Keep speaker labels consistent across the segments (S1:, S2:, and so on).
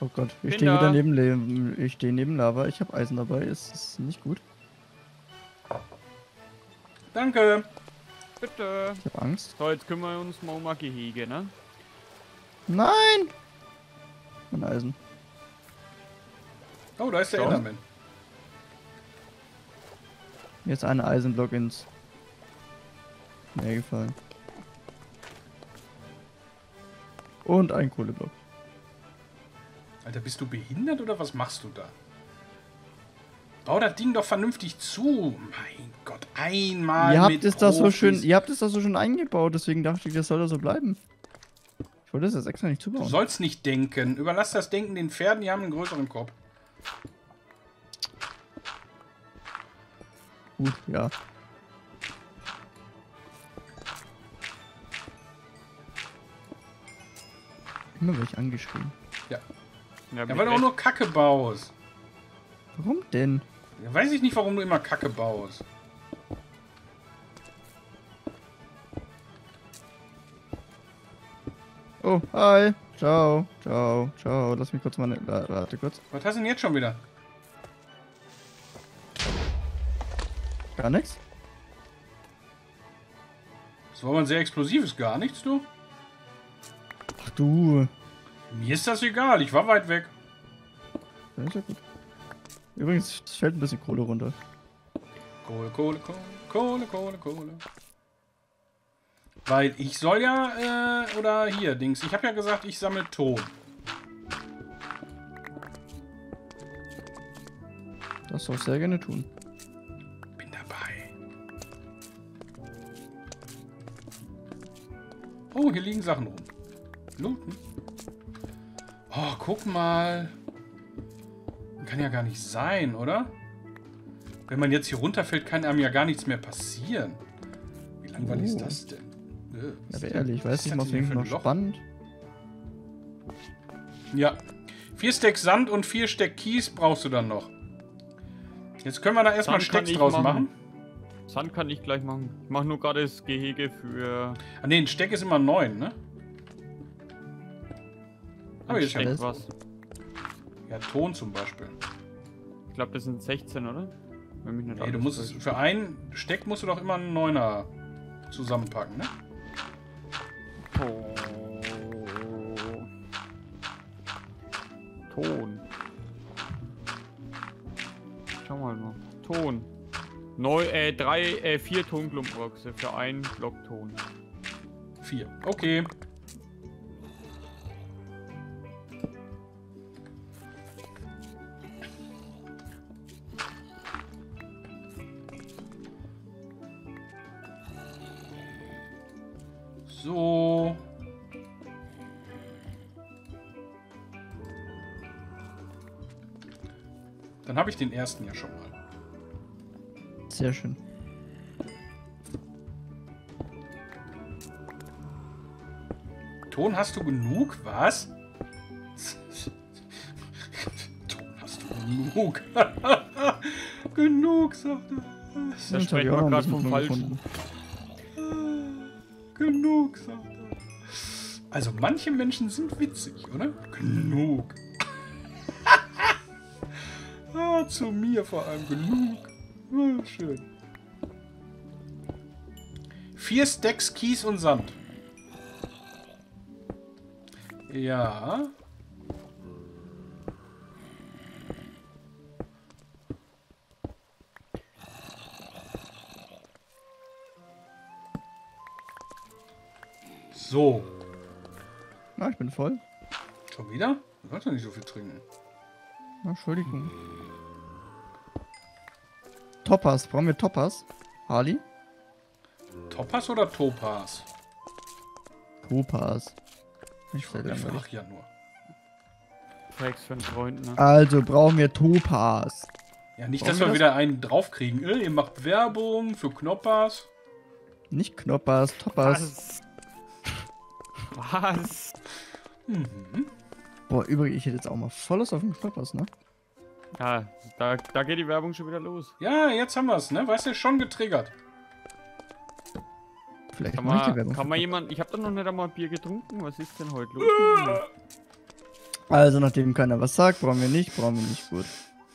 S1: Oh Gott, ich
S2: Bin
S1: stehe
S2: da.
S1: wieder neben Leben. Ich stehe neben Lava. Ich habe Eisen dabei. Ist nicht gut.
S3: Danke.
S2: Bitte.
S1: Ich habe Angst.
S2: So, jetzt kümmern wir uns mal um ein Gehege, ne?
S1: Nein! Mein Eisen.
S3: Oh, da ist der
S2: Schon?
S3: Enderman.
S1: Mir ist ein Eisenblock ins Meer gefallen. Und ein Kohleblock.
S3: Alter, bist du behindert oder was machst du da? Bau das Ding doch vernünftig zu. Mein Gott, einmal
S1: Ihr habt
S3: mit
S1: es da so
S3: Profis.
S1: schön, ihr habt es da so schön eingebaut, deswegen dachte ich, das soll da so bleiben. Ich wollte das jetzt extra nicht
S3: Du
S1: zubauen.
S3: sollst nicht denken. Überlass das Denken den Pferden, die haben einen größeren Kopf.
S1: Gut, ja. Immer werde ich angeschrien.
S3: Ja.
S2: Ja,
S3: Ja, weil du auch nur Kacke baust.
S1: Warum denn?
S3: Ja, weiß ich nicht, warum du immer Kacke baust.
S1: Oh, hi. Ciao, ciao, ciao. Lass mich kurz mal... Warte kurz.
S3: Was hast du denn jetzt schon wieder?
S1: Gar nichts?
S3: Das war mal ein sehr explosives gar nichts, du.
S1: Ach du.
S3: Mir ist das egal, ich war weit weg.
S1: Das ist ja gut. Übrigens, es fällt ein bisschen Kohle runter.
S3: Kohle, Kohle, Kohle, Kohle, Kohle, Kohle. Weil ich soll ja, oder hier, Dings, ich habe ja gesagt, ich sammle Ton.
S1: Das soll ich sehr gerne tun.
S3: Bin dabei. Oh, hier liegen Sachen rum. Looten. Oh, guck mal. Kann ja gar nicht sein, oder? Wenn man jetzt hier runterfällt, kann einem ja gar nichts mehr passieren. Wie langweilig ist das denn?
S1: Ja, aber ehrlich, ich weiß nicht, was
S3: denn
S1: noch
S3: ein Loch?
S1: spannend.
S3: Ja. 4 Stacks Sand und 4 Stacks Kies brauchst du dann noch. Jetzt können wir da erstmal
S2: Sand kann
S3: Stacks
S2: ich
S3: draus
S2: machen.
S3: machen.
S2: Sand kann ich gleich machen. Ich mache nur gerade das Gehege für...
S3: Ah ne, ein Steck ist immer 9, ne? Aber jetzt
S2: Steck
S1: alles.
S2: was.
S3: ja Ton zum Beispiel.
S2: Ich glaube, das sind 16, oder? Wenn mich nicht
S3: Ey, du
S2: alles
S3: musst es,
S2: täuscht.
S3: für einen Steck musst du doch immer einen 9er zusammenpacken, ne?
S2: Oh. Ton. Schau mal noch. Ton. 4 Tonklumpenboxe für einen Block Ton.
S3: 4. Okay. So. Dann habe ich den ersten ja schon mal.
S1: Sehr schön.
S3: Ton hast du genug? Was? Ton hast du genug. Genug, sagt er.
S2: Da
S1: Jetzt hab
S2: sprechen
S1: ich auch
S2: wir
S1: noch ein
S2: gerade
S1: bisschen
S2: vom
S1: Blumen
S2: Falschen.
S1: gefunden.
S3: Genug, sagt er. Also manche Menschen sind witzig, oder? Genug. Zu mir vor allem genug. Ah, schön. 4 Stacks Kies und Sand. Ja. So.
S1: Na, ich bin voll.
S3: Schon wieder? Du sollst doch nicht so viel trinken.
S1: Na, Entschuldigung. Topaz. Brauchen wir Topaz? Harley?
S3: Topaz oder Topaz?
S1: Topaz. Ich
S3: Ich
S1: langweilig.
S3: frag ja nur.
S2: Tracks für einen Freund, ne?
S1: Also brauchen wir Topaz.
S3: Ja, nicht,
S1: Brauchen
S3: dass
S1: wir
S3: wir
S1: das?
S3: wieder einen draufkriegen. Ihr macht Werbung für Knoppers.
S1: Nicht Knoppers, Topaz.
S2: Was?
S3: Mhm.
S1: Boah, übrigens, ich hätte jetzt auch mal volles auf den Knoppers, ne?
S2: Ja, da geht die Werbung schon wieder los.
S3: Ja, jetzt haben wir es, ne? Weißt du, schon getriggert.
S1: Vielleicht
S2: Kann
S1: mache ich die
S2: man,
S1: Werbung.
S2: kann man jemand... Ich habe doch noch nicht einmal Bier getrunken. Was ist denn heute los?
S1: Also, nachdem keiner was sagt, brauchen wir nicht, gut.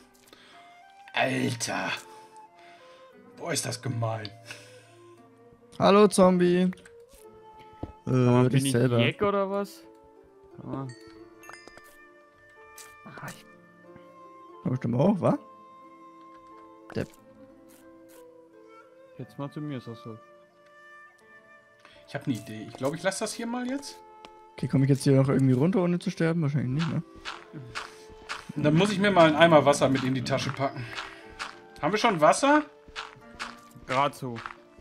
S3: Alter. Boah, ist das gemein.
S1: Hallo, Zombie.
S2: Bin
S1: dich
S2: ich
S1: selber.
S2: Jack oder was? Ah.
S1: Komm bestimmt auch, wa?
S2: Jetzt mal zu mir, ist das so.
S3: Ich habe eine Idee. Ich glaube, ich lasse das hier mal jetzt.
S1: Okay, komme ich jetzt hier noch irgendwie runter, ohne zu sterben? Wahrscheinlich nicht, ne?
S3: Und dann muss ich mir mal einen Eimer Wasser mit in die Tasche packen. Haben wir schon Wasser?
S2: Gerade so.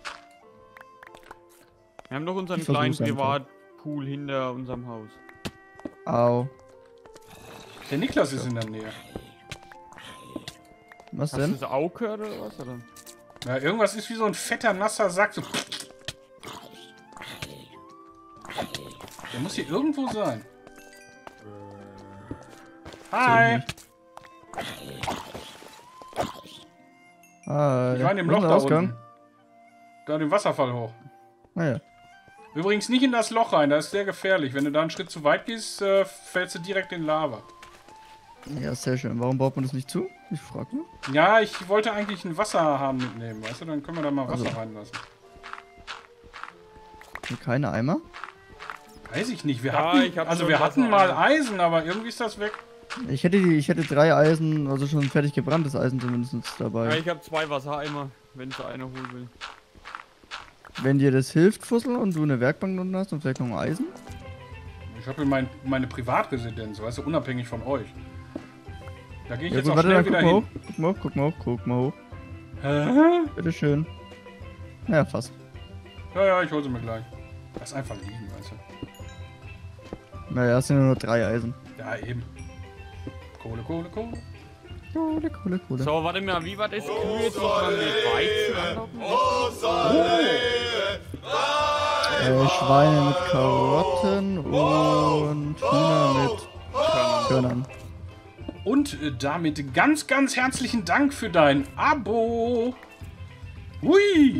S2: Wir haben doch unseren
S1: Ich
S2: kleinen
S1: versuch's einfach.
S2: Privatpool hinter unserem Haus.
S1: Au.
S3: Der Niklas ist in der Nähe.
S1: Was
S2: Hast du
S1: denn?
S2: das auch gehört oder was? Oder?
S3: Ja, irgendwas ist wie so ein fetter, nasser Sack. So. Der muss hier irgendwo sein. Hi!
S1: Ah,
S3: Ich war in dem
S1: wo
S3: Loch
S1: ist der
S3: da
S1: Ausgang?
S3: unten. Da den Wasserfall hoch.
S1: Naja.
S3: Übrigens nicht in das Loch rein, das ist sehr gefährlich. Wenn du da einen Schritt zu weit gehst, fällst du direkt in Lava.
S1: Ja, sehr schön. Warum baut man das nicht zu? Ich frag nur.
S3: Ja, ich wollte eigentlich einen Wasserhahn mitnehmen, weißt du? Dann können wir da mal Wasser
S1: Also.
S3: reinlassen.
S1: Hier keine Eimer?
S3: Weiß ich nicht. Wir
S2: Ja,
S3: hatten,
S2: ich hab
S3: also
S2: schon
S3: wir hatten mal
S2: Wasser.
S3: Eisen, aber irgendwie ist das weg.
S1: Ich hätte 3 Eisen, also schon fertig gebranntes Eisen zumindest dabei.
S2: Ja, ich habe 2 Wassereimer, wenn es einer holen will.
S1: Wenn dir das hilft, Fussel, und du eine Werkbank unten hast und vielleicht noch ein Eisen?
S3: Ich habe hier meine Privatresidenz, weißt du, unabhängig von euch. Da gehe ich
S1: Ja,
S3: jetzt
S1: gut,
S3: auch
S1: warte,
S3: schnell
S1: dann
S3: wieder
S1: guck mal
S3: hin.
S1: hoch. Guck mal hoch, guck mal hoch.
S3: Hä?
S1: Bitteschön. Ja, fast.
S3: Ja, ich hole sie mir gleich. Lass einfach liegen, weißt du.
S1: Naja, es sind ja nur 3 Eisen.
S3: Ja, eben. Kohle.
S1: Kohle.
S2: So, warte mal, wie war das? Kühe jetzt noch mal mit Weizen anlocken?
S1: Schweine mit Karotten und Hühner mit Körnern.
S3: Und damit ganz, ganz herzlichen Dank für dein Abo. Hui.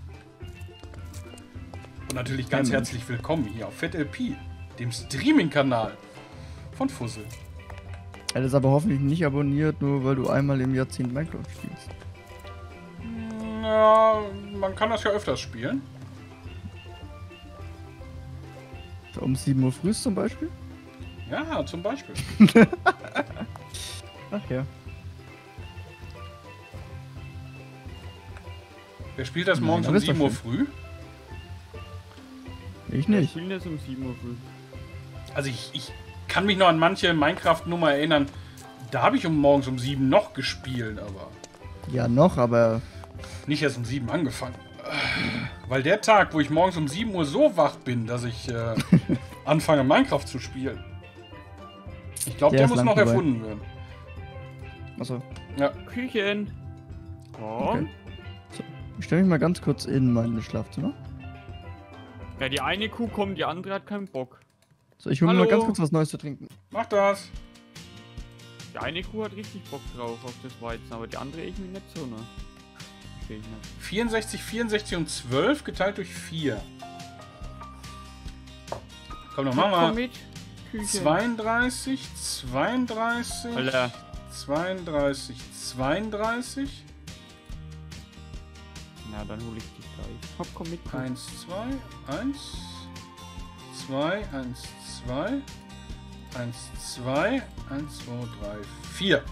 S3: Und natürlich ganz herzlich willkommen hier auf FatLP, dem Streaming-Kanal von Fussel.
S1: Er ist aber hoffentlich nicht abonniert, nur weil du einmal im Jahrzehnt Minecraft spielst.
S3: Ja, man kann das ja öfters spielen.
S1: Um 7 Uhr früh zum Beispiel?
S3: Ja, zum Beispiel.
S1: Ach ja.
S3: Wer spielt das
S1: Nein,
S3: morgens
S1: aber
S3: um
S1: ist doch
S3: 7 Uhr
S1: schön.
S3: früh?
S1: Ich
S2: Wir
S1: nicht.
S2: spielen das um 7 Uhr früh.
S3: Also ich kann mich noch an manche Minecraft-Nummer erinnern. Da habe ich morgens um 7 noch gespielt, aber
S1: Ja, noch, aber
S3: nicht erst um 7 angefangen. Weil der Tag, wo ich morgens um 7 Uhr so wach bin, dass ich anfange Minecraft zu spielen. Ich glaube,
S1: Der
S3: der
S1: ist
S3: muss
S1: lang
S3: noch
S1: vorbei.
S3: erfunden werden.
S1: achso.
S3: Ja.
S2: Küchen! Komm!
S1: Okay. Ich stelle mich mal ganz kurz in mein Schlafzimmer.
S2: Ja, die eine Kuh kommt, die andere hat keinen Bock.
S1: So, ich hole mir mal
S2: Hallo?
S1: ganz kurz was Neues zu trinken.
S3: Mach das.
S2: Die eine Kuh hat richtig Bock drauf auf das Weizen, aber die andere irgendwie nicht so, ne? Versteh ich nicht.
S3: 64, 64 und 12 geteilt durch 4. Komm, dann machen
S2: Komm
S3: wir
S2: mit, Küchen.
S3: 32, 32,
S2: Alter.
S3: 32, 32,
S2: Na, dann hol ich dich gleich. Hopp, komm mit. Kuh.
S3: 1, 2, 1, 2, 1, 2, 1, 2, 1, 2, 3, 4.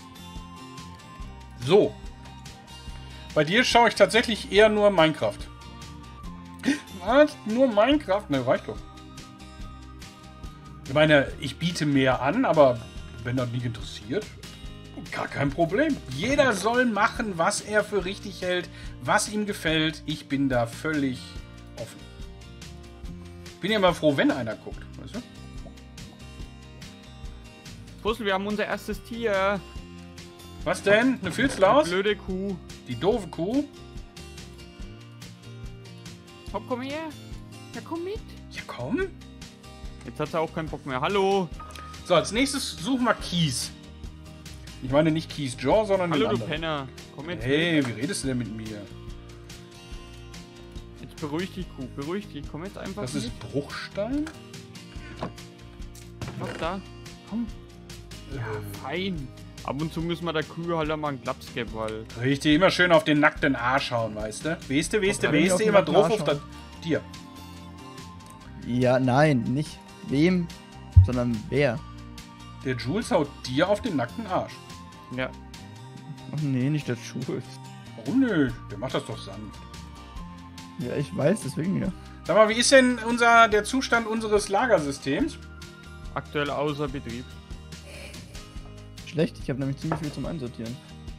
S3: So. Bei dir schaue ich tatsächlich eher nur Minecraft. Was? Nur Minecraft? Ne, reicht doch. Ich meine, ich biete mehr an, aber wenn das nicht interessiert, gar kein Problem. Jeder soll machen, was er für richtig hält, was ihm gefällt. Ich bin da völlig offen. Bin ja immer froh, wenn einer guckt, weißt du?
S2: Puzzle, wir haben unser erstes Tier.
S3: Was denn? Eine
S2: Die
S3: Filzlaus?
S2: blöde Kuh.
S3: Die doofe Kuh?
S2: Hopp, komm her. Ja, komm mit.
S3: Ja, komm.
S2: Jetzt hat sie auch keinen Bock mehr. Hallo.
S3: So, als nächstes suchen wir Kies. Ich meine nicht Kies Jaw, sondern den
S2: Hallo, du
S3: anderen.
S2: Penner. Komm jetzt.
S3: Hey, wie redest du denn mit mir?
S2: Jetzt beruhig dich, Kuh. Beruhig dich. Komm jetzt einfach
S3: Das
S2: mit.
S3: ist Bruchstein?
S2: Hopp, da. Komm. Ja, fein. Ab und zu müssen wir der Kühe halt mal einen Klaps geben, weil...
S3: Richtig, immer schön auf den nackten Arsch hauen, weißt du? Weißt du,
S1: auf
S3: immer
S1: den
S3: drauf
S1: Arsch
S3: auf das Tier.
S1: Ja, nein, nicht wem, sondern wer.
S3: Der Jules haut dir auf den nackten Arsch.
S2: Ja.
S1: Ach nee, nicht der Schul.
S3: Warum nicht? Der macht das doch sanft.
S1: Ja, ich weiß, deswegen ja.
S3: Sag mal, wie ist denn der Zustand unseres Lagersystems?
S2: Aktuell außer Betrieb.
S1: Schlecht, ich habe nämlich ziemlich viel zum Einsortieren.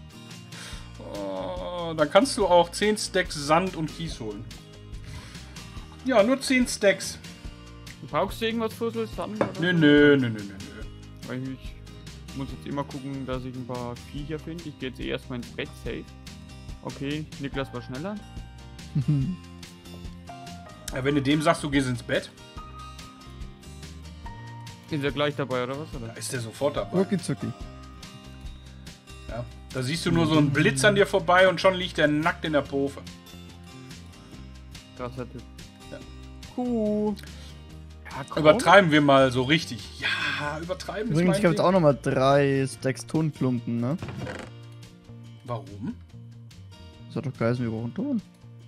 S3: Oh, dann kannst du auch 10 Stacks Sand und Kies holen. Ja, nur 10 Stacks.
S2: Brauchst du irgendwas für so Sand?
S3: Nö.
S2: Weil ich muss jetzt immer gucken, dass ich ein paar Viecher finde. Ich gehe jetzt erstmal ins Bett, safe. Okay, Niklas war schneller.
S3: Ja, wenn du dem sagst, du gehst ins Bett,
S2: Ist er gleich dabei, oder was?
S3: da
S2: Oder?
S3: ist der sofort dabei.
S1: Rucki zucki.
S3: Ja, da siehst du nur so einen Blitz an dir vorbei und schon liegt der nackt in der Pofe.
S2: Krasser Typ.
S3: Ja.
S2: Cool. Ja, komm.
S3: Übertreiben wir mal so richtig. Ja, übertreiben ist
S1: Übrigens, ich
S3: mein
S1: habe jetzt
S3: Ding.
S1: auch nochmal 3 Stacks Tonklumpen, ne?
S3: Warum?
S1: Das hat doch geheißen, wir brauchen Ton.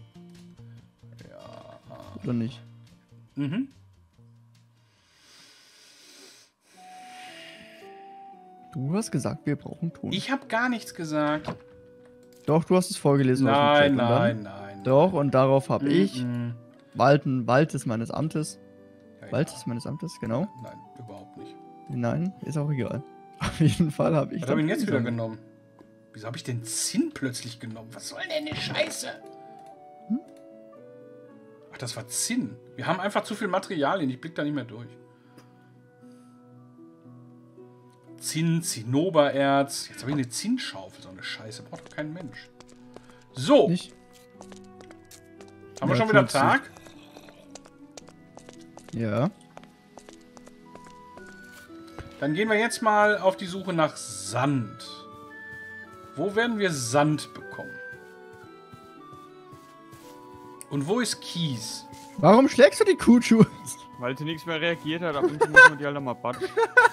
S3: Ja.
S1: Oder nicht?
S3: Mhm.
S1: Du hast gesagt, wir brauchen Ton.
S3: Ich habe gar nichts gesagt.
S1: Doch, du hast es vorgelesen. aus dem
S3: Nein,
S1: Chat und dann-
S3: nein.
S1: Doch, und darauf habe ich
S3: Mhm.
S1: Wald ist meines Amtes.
S3: Ja,
S1: Wald
S3: ja.
S1: ist meines Amtes, genau.
S3: Nein, überhaupt nicht.
S1: Nein, ist auch egal. Auf jeden Fall habe ich.
S3: Was habe ich denn jetzt wieder
S1: genommen?
S3: genommen? Wieso habe ich den Zinn plötzlich genommen? Was soll denn die Scheiße? Ach, das war Zinn. Wir haben einfach zu viel Materialien. Ich blick da nicht mehr durch. Zinn, Zinnobererz. Jetzt habe ich eine Zinnschaufel. So eine Scheiße. Braucht doch kein Mensch. So.
S1: Nicht?
S3: Haben wir
S1: Ja,
S3: schon wieder
S1: tut's
S3: Tag?
S1: Ja.
S3: Dann gehen wir jetzt mal auf die Suche nach Sand. Wo werden wir Sand bekommen? Und wo ist Kies?
S1: Warum schlägst du die Kuh, Jules?
S2: Weil sie nichts mehr reagiert hat, ab und zu muss man die halt mal batschen.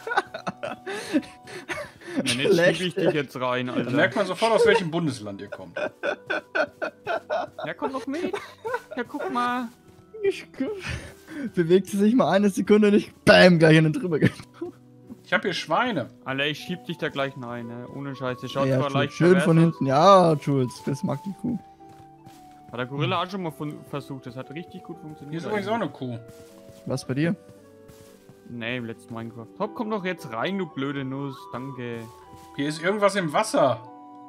S2: Und jetzt
S1: Schlecht,
S2: schieb ich dich jetzt rein,
S3: Da
S2: Alter.
S3: merkt man sofort, aus welchem Bundesland ihr kommt.
S2: Ja, komm doch mit. Ja, guck mal.
S1: Bewegt sie sich mal eine Sekunde nicht. Bam, gleich in den drüber geht.
S3: Ich habe hier Schweine.
S2: Alter, ich schieb dich da gleich rein, ne? Ohne Scheiße. Schaut
S1: Ja,
S2: zwar
S1: Jules,
S2: leicht
S1: schön
S2: pervers
S1: von
S2: aus.
S1: hinten. Ja, Jules, das mag die Kuh.
S2: Hat der Gorilla auch schon mal versucht. Das hat richtig gut funktioniert.
S3: Hier ist übrigens auch eine Kuh.
S1: Was bei dir?
S2: Nee, im letzten Minecraft. Hopp, komm doch jetzt rein, du blöde Nuss. Danke.
S3: Hier ist irgendwas im Wasser.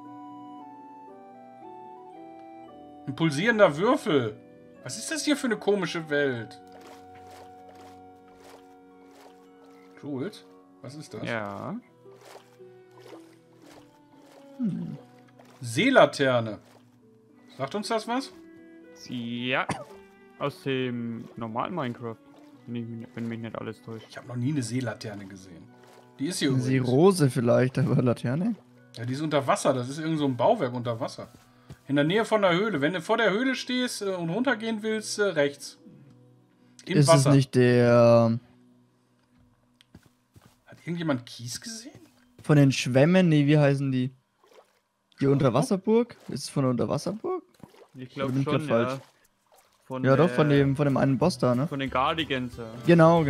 S3: Ein pulsierender Würfel. Was ist das hier für eine komische Welt? Jules, was ist das?
S2: Ja.
S3: Seelaterne. Sagt uns das was?
S2: Ja. Aus dem normalen Minecraft. Wenn mich nicht alles täuscht.
S3: Ich habe noch nie eine Seelaterne gesehen. Die ist hier
S1: Eine
S3: übrigens.
S1: Seerose vielleicht, aber Laterne?
S3: Ja, die ist unter Wasser. Das ist irgend so ein Bauwerk unter Wasser. In der Nähe von der Höhle. Wenn du vor der Höhle stehst und runtergehen willst, rechts. Im
S1: Ist
S3: Wasser.
S1: es nicht der
S3: Hat irgendjemand Kies gesehen?
S1: von den Schwämmen? Nee, wie heißen die? Die Unterwasserburg? Ist es von der Unterwasserburg?
S2: Ich glaube
S1: bin ich
S2: schon,
S1: grad
S2: ja.
S1: falsch.
S2: Von
S1: Ja, doch,
S2: der-
S1: von dem einen Boss da, ne?
S2: Von den Guardians, ja.
S1: Genau.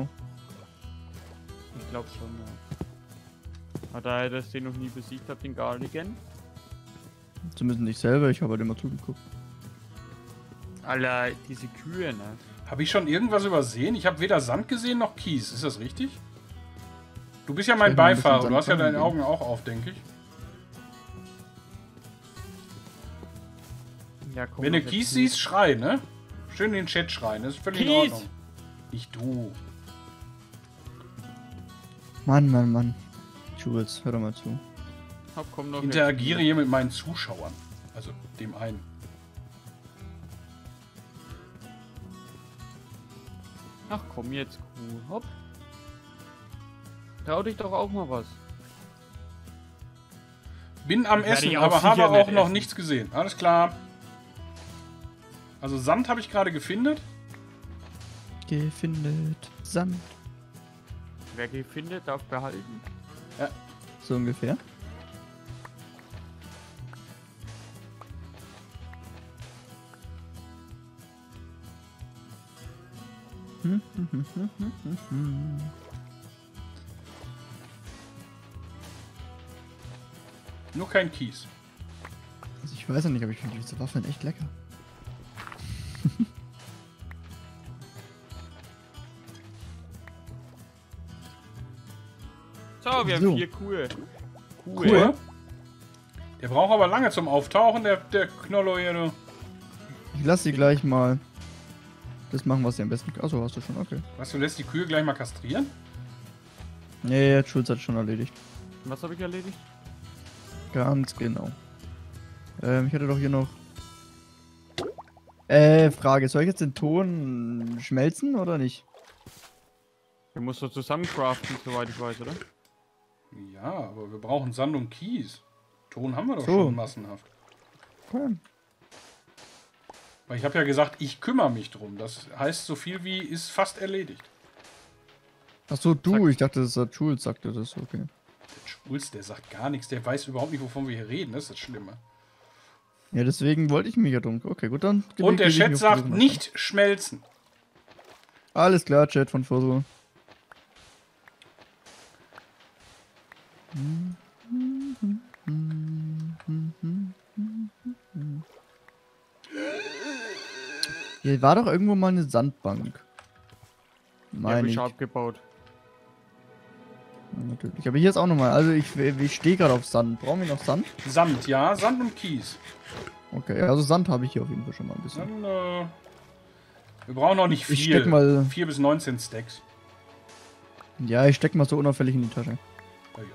S2: Ich glaube schon, ja. Aber da ihr das den noch nie besiegt habt, den Guardian.
S1: Zumindest nicht selber, ich habe halt immer zugeguckt.
S2: Alter, diese Kühe, ne?
S3: Habe ich schon irgendwas übersehen? Ich habe weder Sand gesehen noch Kies. Ist das richtig? Du bist ja mein
S1: Vielleicht mal ein bisschen
S3: Beifahrer. Du hast ja
S1: Sand
S3: deine
S1: reingeben.
S3: Augen auch auf, denke ich.
S2: Ja, komm.
S3: Wenn du
S2: doch
S3: Kies
S2: jetzt
S3: siehst, schrei, ne? Schön in den Chat schreien. Das ist völlig in
S2: Kies!
S3: Ordnung. Nicht du.
S1: Mann. Jules, hör doch mal zu.
S2: nicht. Hopp, komm doch
S3: Interagiere
S2: jetzt.
S3: hier mit meinen Zuschauern. Also dem einen.
S2: Ach komm jetzt, Kuh. Hopp. Trau dich doch auch mal was.
S3: Bin am
S2: Ich werde
S3: Essen,
S2: die auch
S3: aber habe
S2: sicher
S3: auch
S2: nicht
S3: noch
S2: essen.
S3: nichts gesehen. Alles klar. Also Sand habe ich gerade gefindet.
S1: Gefindet Sand.
S2: Wer findet, darf behalten.
S1: So ungefähr.
S3: Nur kein Kies.
S1: Also ich weiß ja nicht, aber ich finde diese Waffeln echt lecker.
S2: So, wir
S1: So.
S2: haben 4 Kuhe.
S3: Cool. Der braucht aber lange zum Auftauchen, der Knollo hier, du.
S1: Ich lasse sie gleich mal das machen, was sie am besten kann. Achso, hast du schon, okay.
S3: Was, du lässt die Kühe gleich mal kastrieren?
S1: Ja, Schulz hat schon erledigt.
S2: Was habe ich erledigt?
S1: Ganz genau. Ich hatte doch hier noch... Frage, soll ich jetzt den Ton schmelzen oder nicht?
S2: Wir musst du zusammen craften, soweit ich weiß, oder?
S3: Ja, aber wir brauchen Sand und Kies. Ton haben wir doch
S1: So.
S3: schon massenhaft.
S1: Okay.
S3: Weil ich habe ja gesagt, ich kümmere mich drum. Das heißt so viel wie ist fast erledigt.
S1: Achso, du, ich dachte, das hat Schulz, sagte das, okay.
S3: Der Schulz, der sagt gar nichts. Der weiß überhaupt nicht, wovon wir hier reden. Das ist das Schlimme.
S1: Ja, deswegen wollte ich mich ja drum. Okay, gut, dann...
S3: Und der
S1: gebe ich
S3: Chat
S1: mich auf
S3: sagt,
S1: die Suche.
S3: nicht schmelzen.
S1: Alles klar, Chat von Foso. Hier war doch irgendwo mal eine Sandbank.
S2: Die habe
S1: Meine
S2: ich
S1: ich.
S2: abgebaut.
S1: Natürlich. Aber hier ist auch nochmal. Also ich stehe gerade auf Sand. Brauchen wir noch Sand?
S3: Sand, ja. Sand und Kies.
S1: Okay, also Sand habe ich hier auf jeden Fall schon mal ein bisschen.
S3: Dann, wir brauchen noch nicht viel.
S1: Ich steck mal.
S3: 4 bis 19 Stacks.
S1: Ja, ich steck mal so unauffällig in die Tasche.
S3: Ja,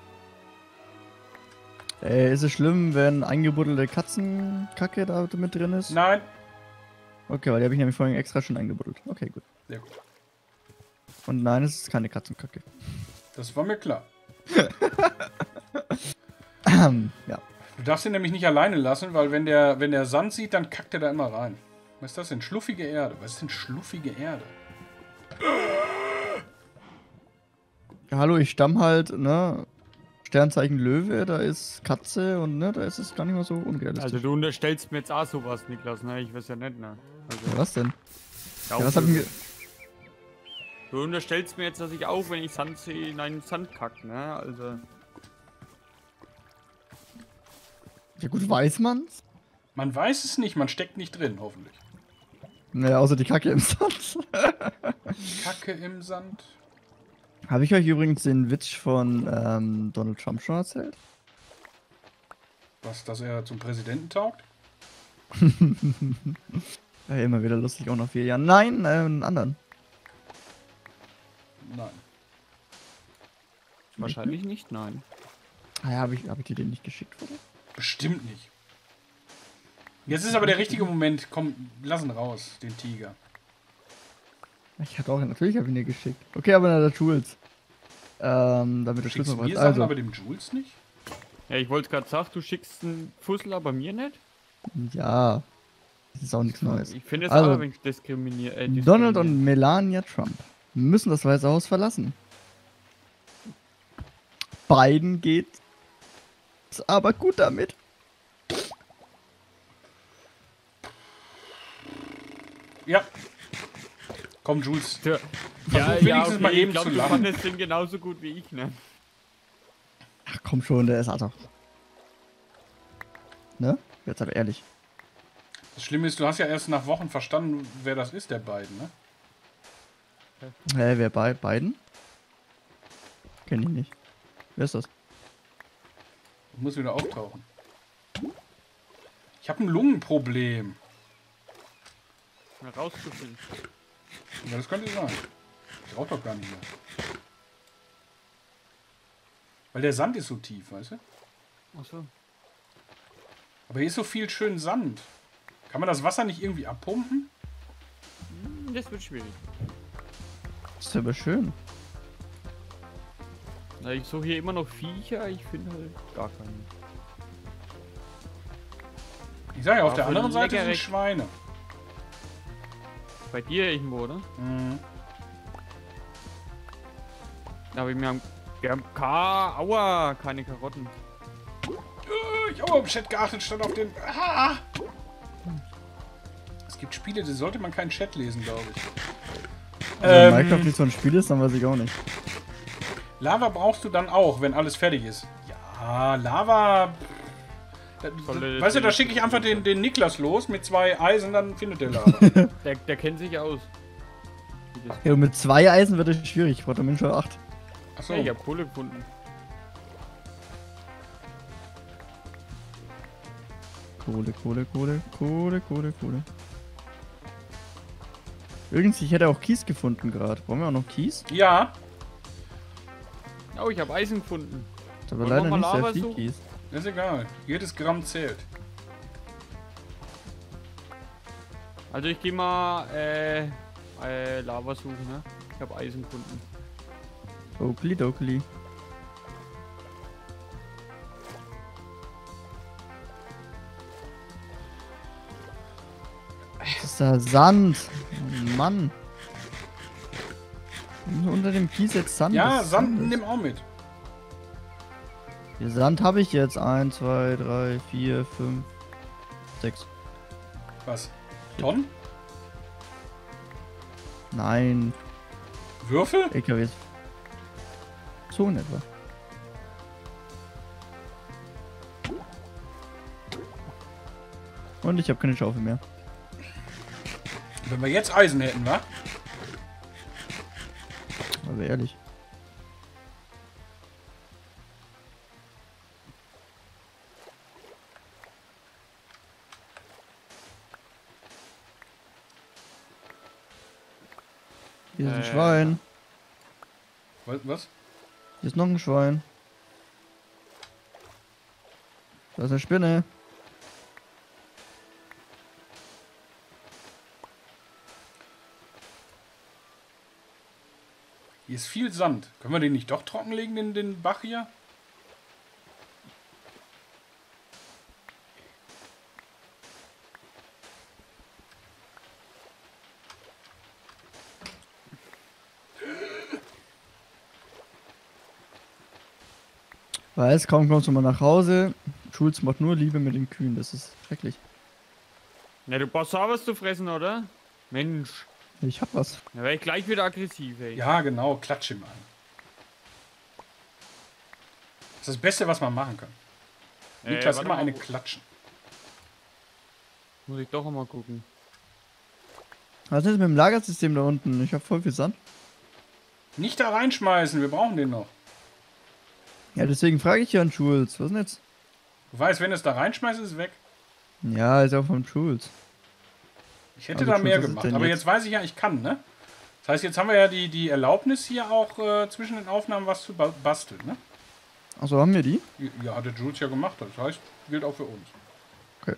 S3: ja.
S1: Ist es schlimm, wenn eingebuddelte Katzenkacke da mit drin ist?
S3: Nein.
S1: Okay, weil die habe ich nämlich vorhin extra schon eingebuddelt. Okay, gut.
S3: Sehr gut.
S1: Und nein, es ist keine Katzenkacke.
S3: Das war mir klar.
S1: Ja.
S3: Du darfst ihn nämlich nicht alleine lassen, weil wenn der Sand sieht, dann kackt er da immer rein. Was ist das denn? Schluffige Erde. Was ist denn schluffige Erde?
S1: Ja, hallo, ich stamm halt, ne? Sternzeichen Löwe, da ist Katze und ne, da ist es gar nicht mal so unrealistisch.
S2: Also du unterstellst mir jetzt auch sowas, Niklas, ne? Ich weiß ja nicht, ne? Also,
S1: Ja, was denn?
S2: ja,
S1: Ja, was hab ich mir...
S2: du unterstellst mir jetzt, dass ich auch, wenn ich Sand sehe, in einen Sand kack, ne? Also.
S1: Ja gut, weiß man's?
S3: Man weiß es nicht, man steckt nicht drin, hoffentlich.
S1: Naja, außer die Kacke im Sand.
S3: Kacke im Sand.
S1: Habe ich euch übrigens den Witz von Donald Trump schon erzählt?
S3: Was, dass er zum Präsidenten taugt?
S1: Ja, immer wieder lustig, auch nach 4 Jahren. Nein, einen anderen.
S3: Nein.
S2: Wahrscheinlich nicht, nein.
S1: Ah ja, hab ich dir den nicht geschickt, oder?
S3: Bestimmt nicht. Jetzt ist aber der richtige Moment. Komm, lass ihn raus, den Tiger.
S1: Ich hatte auch, natürlich habe ich ihn dir geschickt. Okay, aber der Jules. Damit der Schluss
S3: Schickst
S1: noch
S3: du mir
S1: was.
S3: Sachen,
S1: Also,
S3: aber dem Jules nicht?
S2: Ja, ich wollte gerade sagen, du schickst einen Fussel, aber mir nicht?
S1: ja. Das ist auch nichts Neues.
S2: Ich finde es
S1: Also,
S2: auch ein wenig diskriminiert.
S1: Donald und Melania Trump müssen das Weiße Haus verlassen. Beiden geht aber gut damit.
S3: Ja. Komm, Jules.
S2: Ja,
S3: Versuch wenigstens mal eben
S2: ich glaube,
S3: zu
S2: du
S3: lachen.
S2: fandest den genauso gut wie ich, ne?
S1: Ach komm schon, der ist also. Ne? Jetzt aber ehrlich.
S3: Das Schlimme ist, du hast ja erst nach Wochen verstanden, wer das ist, der beiden, ne?
S1: Wer beiden? Kenn ich nicht. Wer ist das?
S3: Muss wieder auftauchen. Ich habe ein Lungenproblem.
S2: Mal rauszufinden.
S3: Ja, das könnte sein. Ich rauche doch gar nicht mehr. Weil der Sand ist so tief, weißt du?
S2: Achso.
S3: Aber hier ist so viel schön Sand. Kann man das Wasser nicht irgendwie abpumpen?
S2: Das wird schwierig.
S1: Das ist aber schön.
S2: Na, ich suche hier immer noch Viecher, ich finde halt gar keine.
S3: Ich sage ja, auf
S2: Aber
S3: der anderen Seite
S2: lecker
S3: sind
S2: weg.
S3: Schweine.
S2: Bei dir irgendwo, oder?
S3: Mhm.
S2: Da habe ich mir aua, keine Karotten.
S3: Ich habe im Chat geachtet, statt auf den... Ah! Es gibt Spiele, da sollte man keinen Chat lesen, glaube ich.
S1: Also wenn Minecraft nicht so ein Spiel ist, dann weiß ich auch nicht.
S3: Lava brauchst du dann auch, wenn alles fertig ist. Ja, Lava... Weißt du, da schicke ich einfach den Niklas los mit 2 Eisen, dann findet der Lava.
S2: Der kennt sich aus.
S1: Ja, und mit 2 Eisen wird es schwierig. Ich brauche da mindestens 8.
S3: Achso.
S2: Hey, ich habe Kohle gefunden.
S1: Kohle. Irgendwie, ich hätte auch Kies gefunden gerade. Brauchen wir auch noch Kies?
S3: Ja,
S2: Oh, ich habe Eisen gefunden.
S1: Das aber
S2: Wollen wir
S1: leider
S2: mal
S1: nicht sehr
S2: Lava
S1: viel
S2: suchen?
S1: Kies.
S3: ist egal. Jedes Gramm zählt.
S2: Also ich gehe mal Lava suchen, ne? Ich habe Eisen gefunden.
S1: Dokli. Das ist der Sand. Oh Mann. Unter dem Kies jetzt Sand.
S3: Ja,
S1: Das
S3: Sand
S1: ist-
S3: nimm auch mit.
S1: Den Sand habe ich jetzt. 1, 2, 3, 4, 5, 6.
S3: Was? Tonnen?
S1: Nein.
S3: Würfel?
S1: LKWs. So in etwa. Und ich habe keine Schaufel mehr.
S3: Wenn wir jetzt Eisen hätten, wa?
S1: Aber ehrlich. Hier ist ein Schwein.
S3: Was?
S1: Hier ist noch ein Schwein. Da ist eine Spinne.
S3: Hier ist viel Sand. Können wir den nicht doch trockenlegen, den Bach hier?
S1: Weiß, kaum kommst du mal nach Hause. Schulz macht nur Liebe mit den Kühen. Das ist schrecklich.
S2: Na, du brauchst auch was zu fressen, oder? Mensch.
S1: Ich hab was.
S2: Da wäre ich gleich wieder aggressiv, ey.
S3: Ja, genau. Klatsch ihm an. Das ist das Beste, was man machen kann. Niklas
S2: warte
S3: immer
S2: mal,
S3: eine klatschen.
S2: Muss ich doch mal gucken.
S1: Was ist mit dem Lagersystem da unten? Ich hab voll viel Sand.
S3: Nicht da reinschmeißen, wir brauchen den noch.
S1: Ja, deswegen frage ich ja an Schulz. Was denn jetzt?
S3: Du weißt, wenn du es da reinschmeißt, ist es weg.
S1: Ja, ist auch von Schulz.
S3: Ich hätte
S1: Also
S3: da
S1: Schulz,
S3: mehr
S1: was ist
S3: gemacht,
S1: denn
S3: aber
S1: jetzt?
S3: jetzt weiß ich ja, ich kann, ne? Das heißt, jetzt haben wir ja die Erlaubnis hier auch zwischen den Aufnahmen was zu basteln, ne?
S1: Achso, haben wir die?
S3: Ja, hat der Jules ja gemacht, das heißt, gilt auch für uns.
S1: Okay.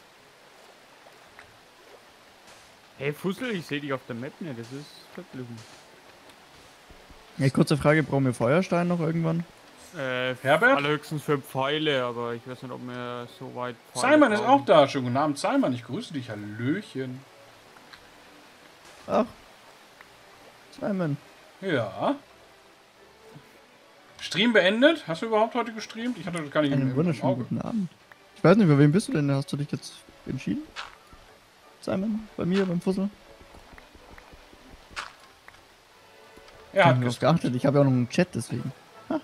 S2: Hey, Fussel, ich sehe dich auf der Map, ne? Das ist verblüffend.
S1: Ja, kurze Frage, brauchen wir Feuerstein noch irgendwann?
S3: Herbert?
S2: Allerhöchstens für Pfeile, aber ich weiß nicht, ob wir so weit Pfeile
S3: Simon ist
S2: brauchen.
S3: auch da. Schönen guten Abend, Simon. Ich grüße dich. Hallöchen.
S1: Ach. Simon.
S3: Ja. Stream beendet? Hast du überhaupt heute gestreamt? Ich hatte das gar nicht
S1: Einen
S3: im
S1: wunderschönen
S3: Auge.
S1: guten Abend. Ich weiß nicht, bei wem bist du denn? Hast du dich jetzt entschieden? Simon? Bei mir, beim Fussel?
S3: Er
S1: Ich
S3: hat
S1: hab drauf
S3: gestreamt.
S1: geachtet, ich habe ja auch noch einen Chat, deswegen. Ha.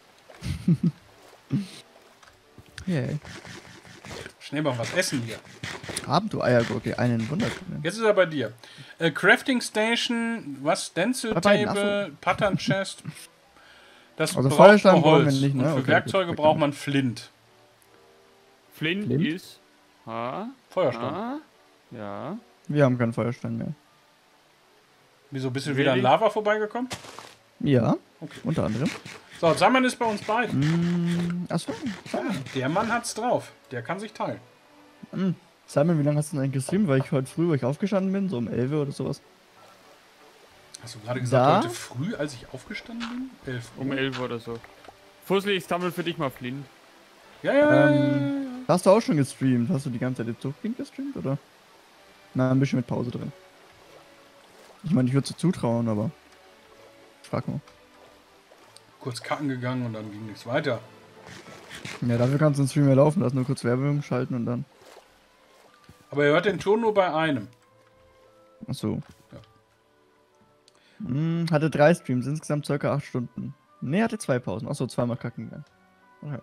S1: Yay.
S3: Schnell mal was essen hier.
S1: Abenteuergurke, einen wunderschönen.
S3: Jetzt ist er bei dir. Crafting Station, was? Stencil
S1: Bei beiden,
S3: Table, Pattern Chest. Das
S1: Also
S3: braucht
S1: Feuerstein
S3: nur
S1: brauchen wir
S3: Holz.
S1: nicht, ne?
S3: Und für
S1: Okay,
S3: Werkzeuge
S1: gut,
S3: braucht man Flint.
S2: Flint,
S1: Flint?
S2: ist.
S3: Feuerstein.
S2: Ja.
S1: Wir haben keinen Feuerstein mehr.
S3: Wieso bist du wieder an
S2: Really?
S3: Lava vorbeigekommen?
S1: Ja,
S3: Okay.
S1: unter anderem.
S3: So, Simon ist bei uns beiden.
S1: Achso, Simon.
S3: Der Mann hat's drauf. Der kann sich teilen.
S1: Simon, wie lange hast du denn eigentlich gestreamt? Weil ich heute früh, wo ich aufgestanden bin, so um 11 Uhr oder sowas.
S3: Hast du gerade gesagt,
S1: Da?
S3: heute früh, als ich aufgestanden bin? 11 Uhr.
S2: Um 11 oder so. Fussel, ich sammle für dich mal Flint.
S3: Ja.
S1: Hast du auch schon gestreamt? Hast du die ganze Zeit jetzt durchgehend gestreamt, oder? Na, ein bisschen mit Pause drin. Ich meine, ich würde dir zutrauen, aber... Ich frag mal.
S3: kurz kacken gegangen und dann ging nichts weiter.
S1: Ja, dafür kannst du den Stream ja laufen lassen, nur kurz Werbung schalten und dann.
S3: Aber ihr hört den Ton nur bei einem.
S1: Achso.
S3: Ja.
S1: Hatte 3 Streams, insgesamt ca. 8 Stunden. Ne, hatte 2 Pausen. Achso, zweimal kacken gegangen. Okay.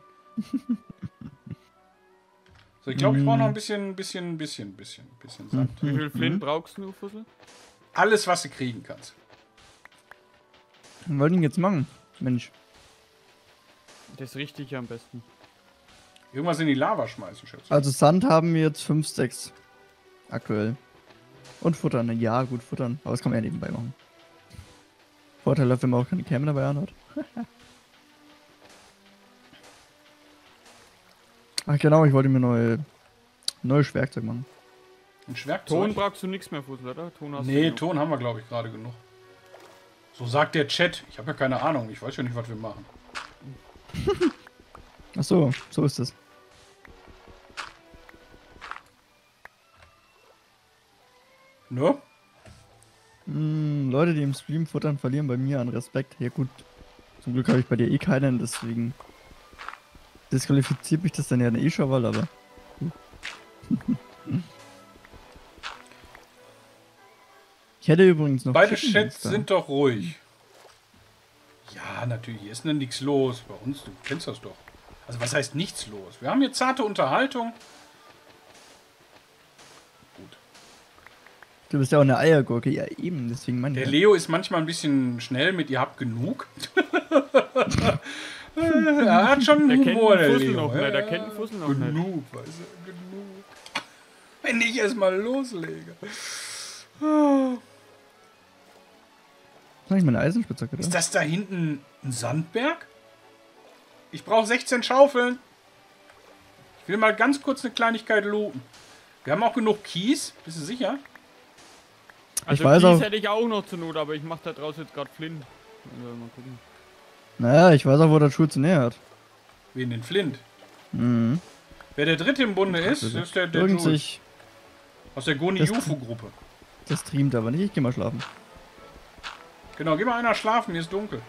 S3: So, ich glaube, ich brauche noch ein bisschen Sand.
S2: Wie viel Flint brauchst du, Fussel?
S3: Alles, was du kriegen kannst.
S1: Was wollen die jetzt machen? Mensch.
S2: Das richtig am besten.
S3: Irgendwas in die Lava schmeißen, schätze ich.
S1: Also Sand haben wir jetzt 5 Stacks. Aktuell. Und futtern, ne? Ja, gut, futtern. Aber das kann man ja nebenbei machen. Vorteil, wenn man auch keine Cam dabei anhat. Ach genau, ich wollte mir neues Werkzeug machen.
S3: Ein Schwerkzeug?
S2: Ton brauchst du nichts mehr, Fussel, oder? Ton hast du
S3: Nee,
S2: genug.
S3: Ton haben wir, glaube ich, gerade genug. So sagt der Chat. Ich habe ja keine Ahnung. Ich weiß ja nicht, was wir machen.
S1: Ach so, so ist es.
S3: Ne?
S1: Leute, die im Stream futtern, verlieren bei mir an Respekt. Ja gut, zum Glück habe ich bei dir eh keinen, deswegen disqualifiziert mich das dann ja eh schon mal, aber... Ich hätte übrigens noch...
S3: Beide
S1: Chicken
S3: Chats
S1: Wings da.
S3: sind doch ruhig. Ja, natürlich. Hier ist denn nichts los. Bei uns, du kennst das doch. Also was heißt nichts los? Wir haben hier zarte Unterhaltung. Gut.
S1: Du bist ja auch eine Eiergurke, ja eben, deswegen meine
S3: Der
S1: ich.
S3: Leo ist manchmal ein bisschen schnell mit ihr habt genug. Er hat schon
S2: Der kennt
S3: Humor,
S2: den
S3: der
S2: Fussel
S3: Leo.
S2: noch nicht, der kennt den Fussel noch nicht.
S3: Genug, weißt du, genug. Wenn ich erstmal loslege.
S1: Sag ich meine Eisenspitzhacke
S3: Ist
S1: da?
S3: das da hinten ein Sandberg? Ich brauche 16 Schaufeln. Ich will mal ganz kurz eine Kleinigkeit looten. Wir haben auch genug Kies. Bist du sicher?
S2: Also
S1: weiß
S2: Kies
S1: auch-
S2: hätte ich auch noch zur Not, aber ich mache da draußen jetzt gerade Flint. Also, mal gucken.
S1: Naja, ich weiß auch, wo der Schulze näher hat.
S3: Wen den Flint?
S1: Mhm.
S3: Wer der dritte im Bunde ist, ist der
S1: Irgend
S3: Jules.
S1: sich,
S3: Aus der Goni
S1: das-
S3: Jufu-Gruppe.
S1: der streamt aber nicht, ich geh mal schlafen.
S3: Genau, geh mal einer schlafen, mir ist dunkel.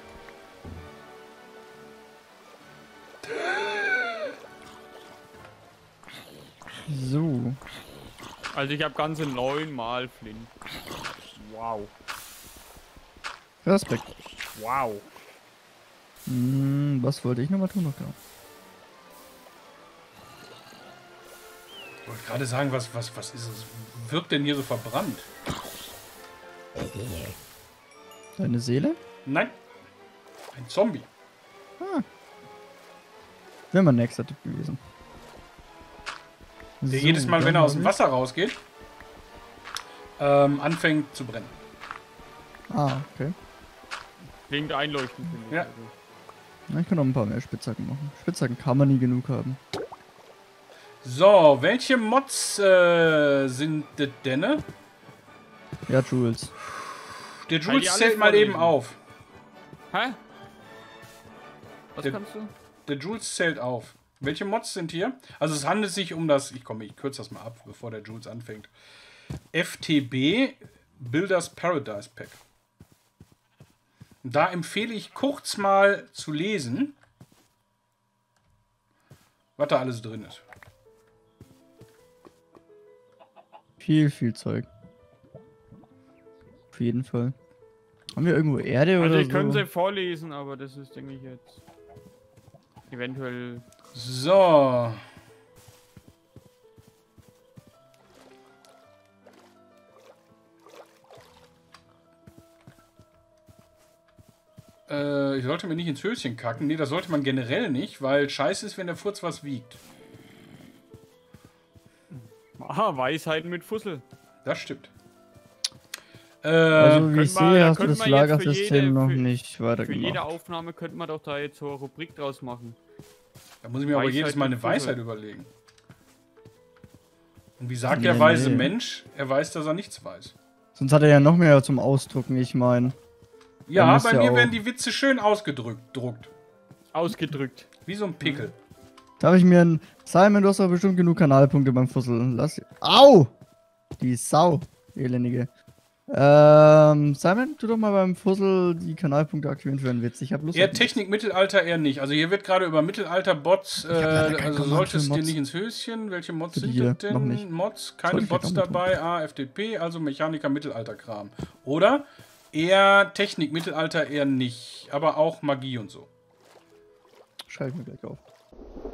S1: So.
S2: Also ich habe ganze 9 Mal Flint. Wow.
S1: Respekt.
S2: Wow.
S1: Was wollte ich nochmal tun? Noch da?
S3: Ich wollte gerade sagen, was ist es? Wirkt denn hier so verbrannt?
S1: Deine Seele?
S3: Nein. Ein Zombie.
S1: Wäre mein nächster Tipp gewesen.
S3: Der
S1: So,
S3: jedes Mal, wenn
S1: dann
S3: er aus
S1: hab
S3: dem
S1: ich-
S3: Wasser rausgeht, anfängt zu brennen.
S1: Ah, okay.
S2: Klingt einleuchtend, finde ich.
S3: Ja.
S2: Also.
S1: Na, ich kann noch ein paar mehr Spitzhacken machen. Spitzhacken kann man nie genug haben.
S3: So, welche Mods sind das denn?
S1: Ja, Jules.
S3: Der
S2: die
S3: Jules
S2: alle
S3: zählt mal eben
S2: vorlesen?
S3: auf.
S2: Hä? Was
S3: Der-
S2: kannst du?
S3: Der Jules zählt auf. Welche Mods sind hier? Also es handelt sich um das, ich kürze das mal ab, bevor der Jules anfängt. FTB Builders Paradise Pack. Da empfehle ich kurz mal zu lesen, was da alles drin ist.
S1: Viel Zeug. Auf jeden Fall. Haben wir irgendwo Erde
S2: Also
S1: oder
S2: ich könnte
S1: so?
S2: sie vorlesen, aber das ist, denke ich, jetzt eventuell...
S3: So. Ich sollte mir nicht ins Höschen kacken. Nee, das sollte man generell nicht, weil scheiße ist, wenn der Furz was wiegt.
S2: Aha, Weisheiten mit Fussel.
S3: Das stimmt.
S1: Also wie
S2: Könnte
S1: ich
S2: man-
S1: sehe,
S2: da
S1: hast du
S2: könnte
S1: das
S2: man jetzt für
S1: Lagersystem
S2: jede-
S1: noch
S2: für-
S1: nicht
S2: Für jede
S1: weitergemacht.
S2: Aufnahme könnte man doch da jetzt so eine Rubrik draus machen.
S3: Da muss ich mir aber
S2: Weisheit
S3: jedes Mal eine
S2: mit Fussel.
S3: Weisheit überlegen. Und wie sagt
S1: Nee,
S3: der weise
S1: nee.
S3: Mensch? Er weiß, dass er nichts weiß.
S1: Sonst hat er ja noch mehr zum Ausdrucken, ich meine.
S3: Ja,
S1: muss
S3: bei
S1: ja
S3: mir
S1: auch-
S3: werden die Witze schön druckt.
S2: Ausgedrückt.
S3: Wie so ein Pickel.
S1: Darf ich mir ein... Simon, du hast doch bestimmt genug Kanalpunkte beim Fussel. Lass... Au! Die Sau, elendige. Simon, tu doch mal beim Fussel die Kanalpunkte aktivieren für einen Witz. Ich hab Lust
S3: Eher
S1: auf einen
S3: Technik, Mittelalter eher nicht. Also hier wird gerade über Mittelalter-Bots,
S1: hab leider keinen
S3: also
S1: Command
S3: solltest
S1: für
S3: dir
S1: Mods.
S3: nicht ins Höschen. Welche Mods
S1: Für
S3: sind
S1: die
S3: das
S1: hier,
S3: denn?
S1: noch nicht.
S3: Mods, keine
S1: Sollte ich
S3: Bots
S1: vielleicht auch
S3: dabei. FDP, also Mechaniker, Mittelalter-Kram. Oder eher Technik, Mittelalter eher nicht. Aber auch Magie und so.
S1: Schalte ich mir gleich auf.